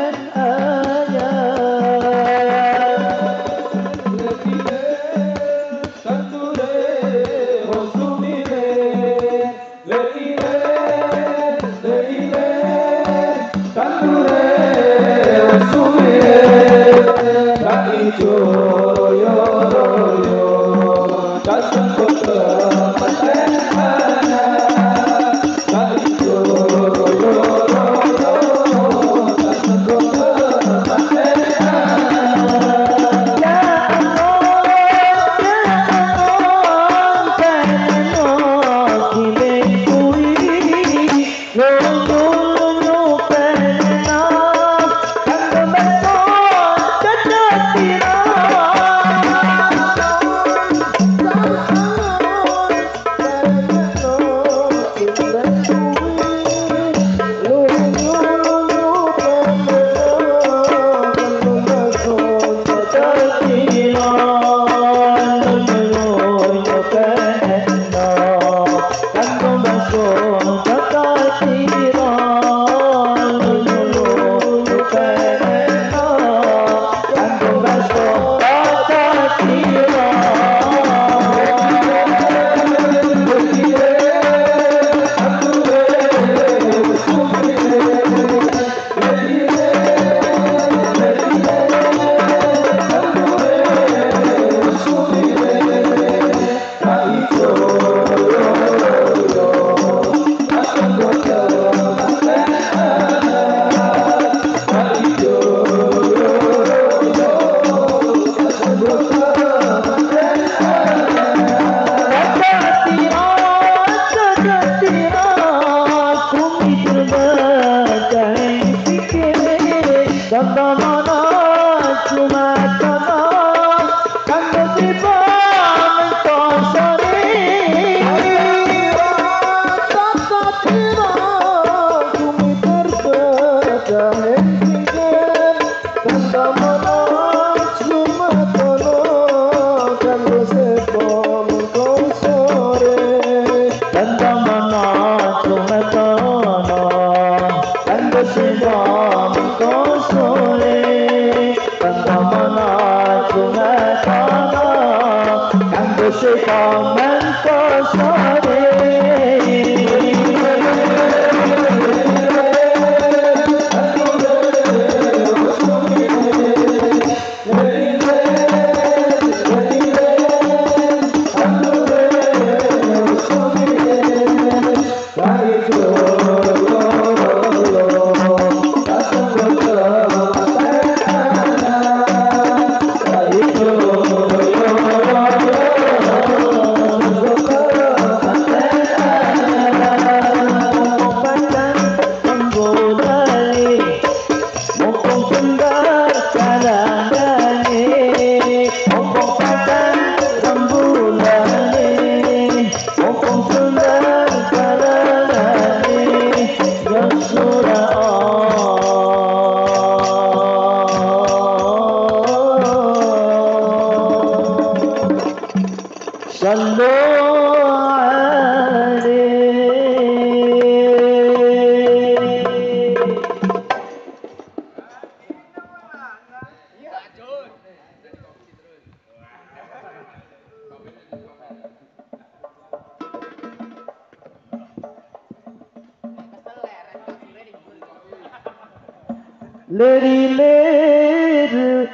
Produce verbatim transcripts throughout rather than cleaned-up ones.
Leri-leri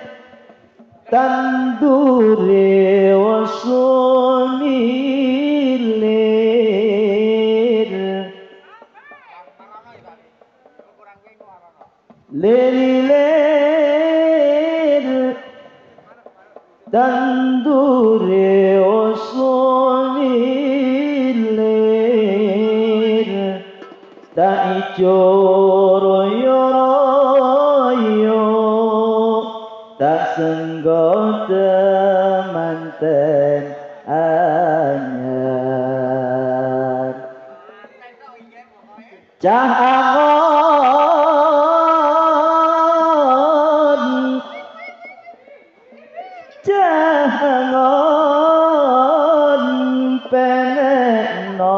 tandure wasonilir Leri-leri tandure wasonilir tak ijo royo-royo tak senggo temanten anyar cah angon cah angon penekno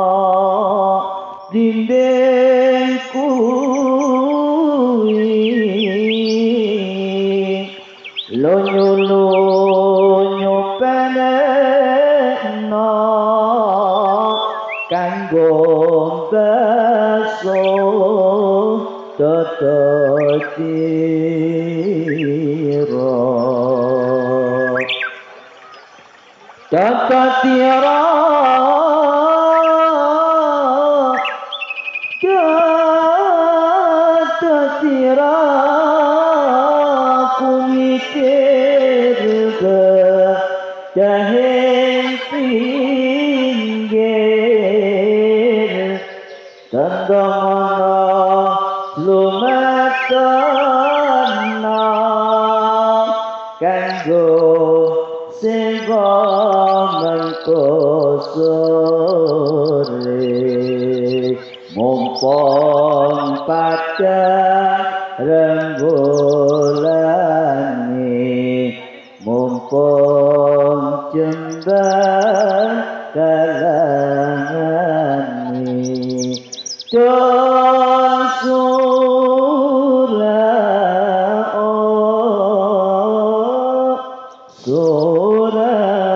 dinding kuwi lunyu-lunyu penekno kanggo beso tototiro tototiro tototiro ku mikir jahin pinggir tendang lumatana kanggo sego mengko sore mumpung padang rembolane mumpung jembatan kalangane dosura oh sura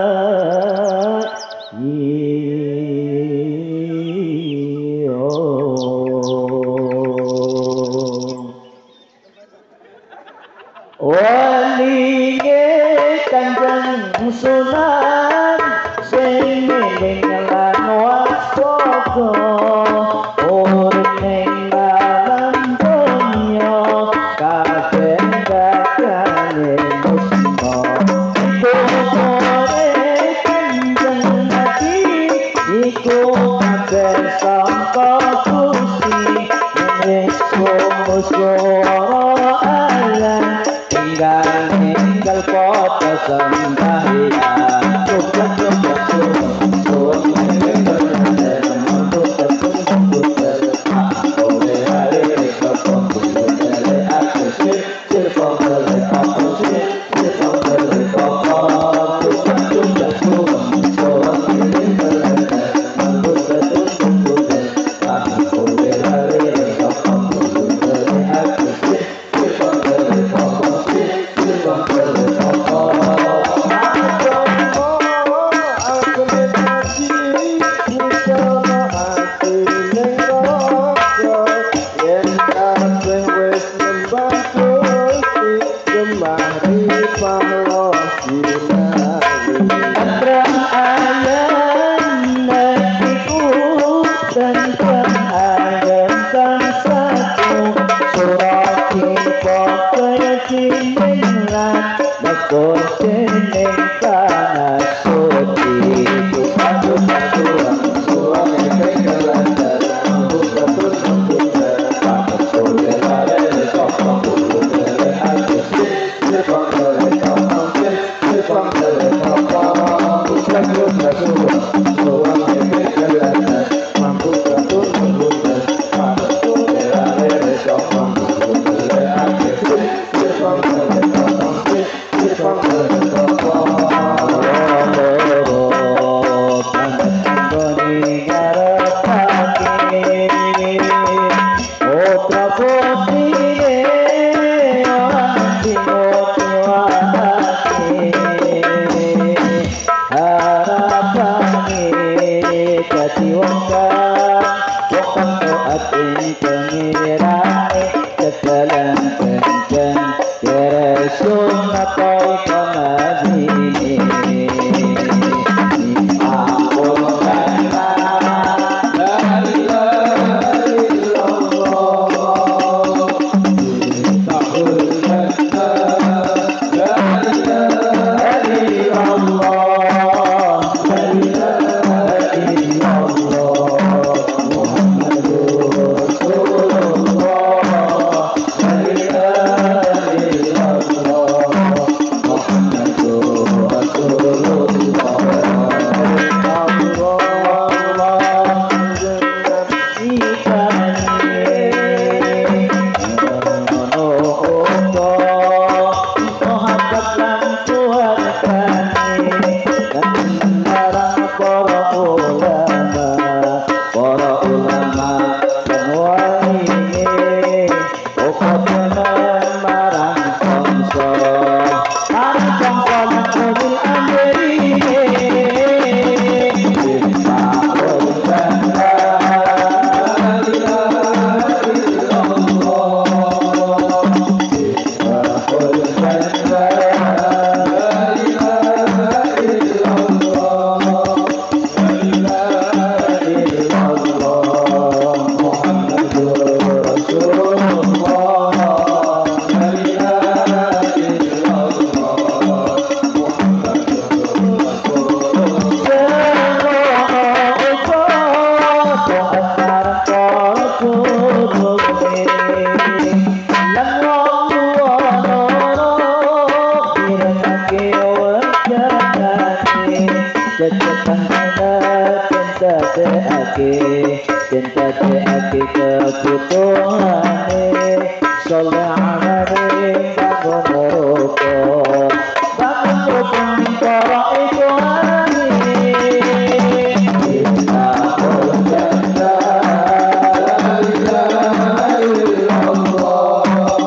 walinge Kanjeng Sunan sing ning lan waspada urip ning alam donya kabeh bakale musna pokokane Kanjeng Nabi iku kabeh sangka Gusti musuh alam tinggal tinggal kota sembahyang coba coba coba cecetan bener cinta teake cinta teake kebutuhane soleh alane bangun rukun bangun rukun para ikhwani kita berjaya la ilaha illallah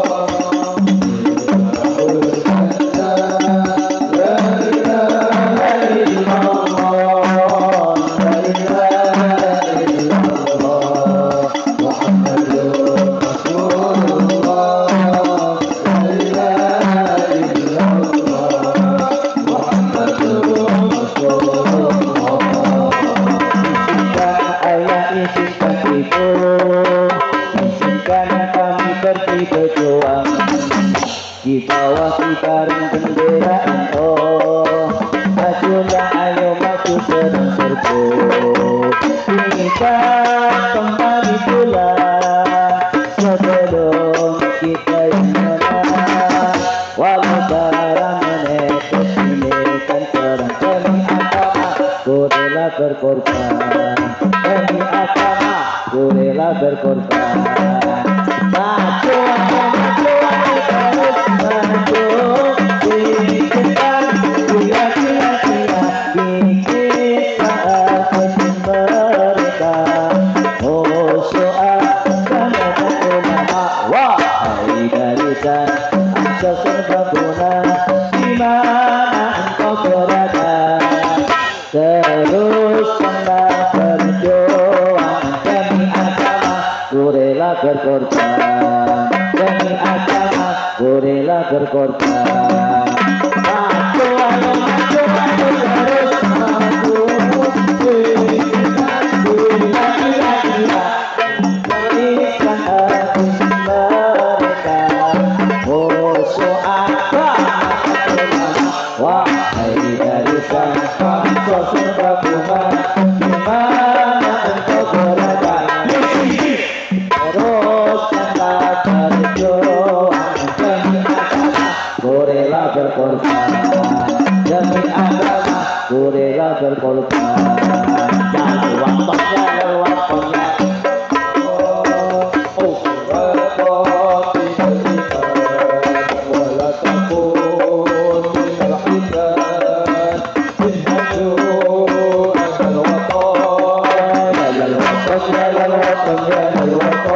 berjuang di bawah kibaran bendera oh majulah ayo maju serang serbu kita kembali pulang sebelum kita yang menang walau barang menetes ini kan terang demi agama ku rela berkorban demi agama ku rela berkorban maju maju terus maju kita dia dia dia kita akan mereka musuh akan ulama wahai barisan asal serbaguna di mana engkau berada teruskanlah berjuang demi agama ku rela berkorban demi agama ku rela berkorban maju ayo maju maju terus maju gila gila gila berikan hati mereka musuh agama wahai barisan bangsa serbaguna di mana engkau berada teruskanlah berjuang demi agama ku rela berkorban demi agama ku rela berkorban jalan waktunya jalan waktunya oh oh tiba-tiba wala takun minal ibad inhaju asal watan jalan waktunya jalan waktunya jalan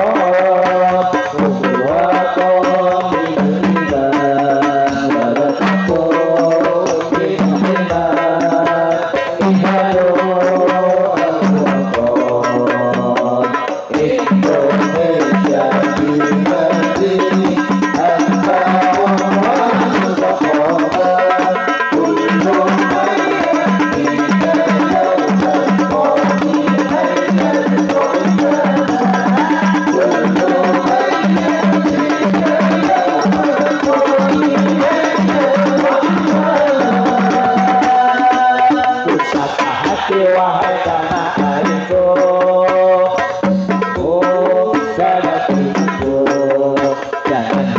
wahai tanah airku oh sahabatku jangan